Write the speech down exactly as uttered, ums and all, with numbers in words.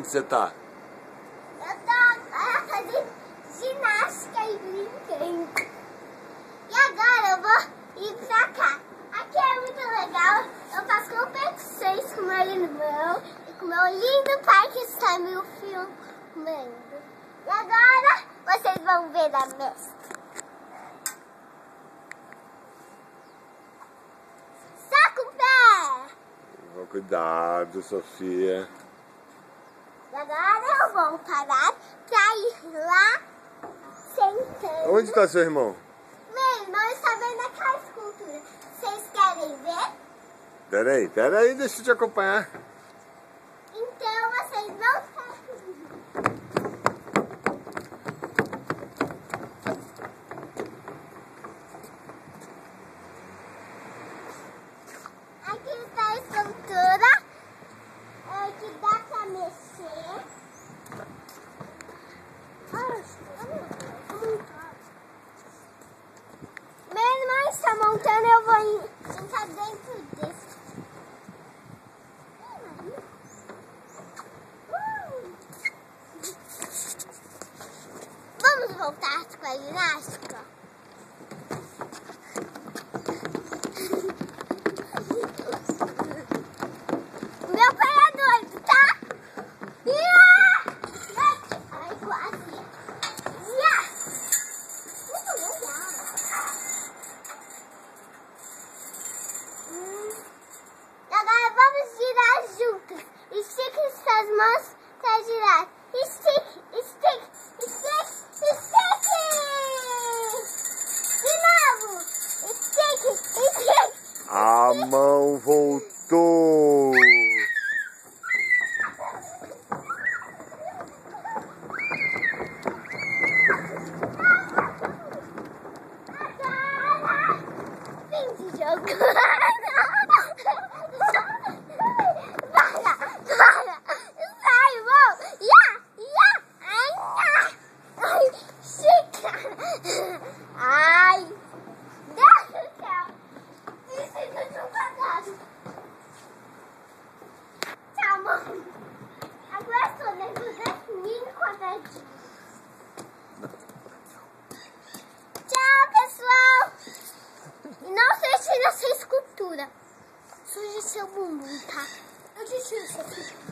que você tá? Eu tô agora fazendo ginástica e brincando. E agora eu vou ir pra cá. Aqui é muito legal. Eu faço competições com meu irmão e com meu lindo pai que está me filmando. E agora vocês vão ver a mestra. Saca o pé! Cuidado, Sofia. E agora eu vou parar pra ir lá sentando. Onde está seu irmão? Meu irmão está vendo aquela escultura. Vocês querem ver? Peraí, peraí, deixa eu te acompanhar. Então vocês não sabem. Aqui está a escultura é, que dá pra mexer. Meu irmão está montando, eu vou entrar dentro desse. Vamos voltar com a ginástica? Meu pai é doido, tá? Ai, quase. Muito legal. Hum. Agora vamos girar juntos. Estique suas mãos para girar. Estique, estique, estique, estique. De novo. Estique, estique. A mão voltou. Agora, fim de jogo. Para, para. Sai, vou. Ya, ya. Ai, ai. Chica. Ai. Deus do céu. Isso é tudo um quadrado. Tchau, mãe. Agora estou dentro desse mini quadradinho. Tchau, pessoal. E não se tire essa escultura. Suje seu bumbum, tá? Eu te tiro, Sofia.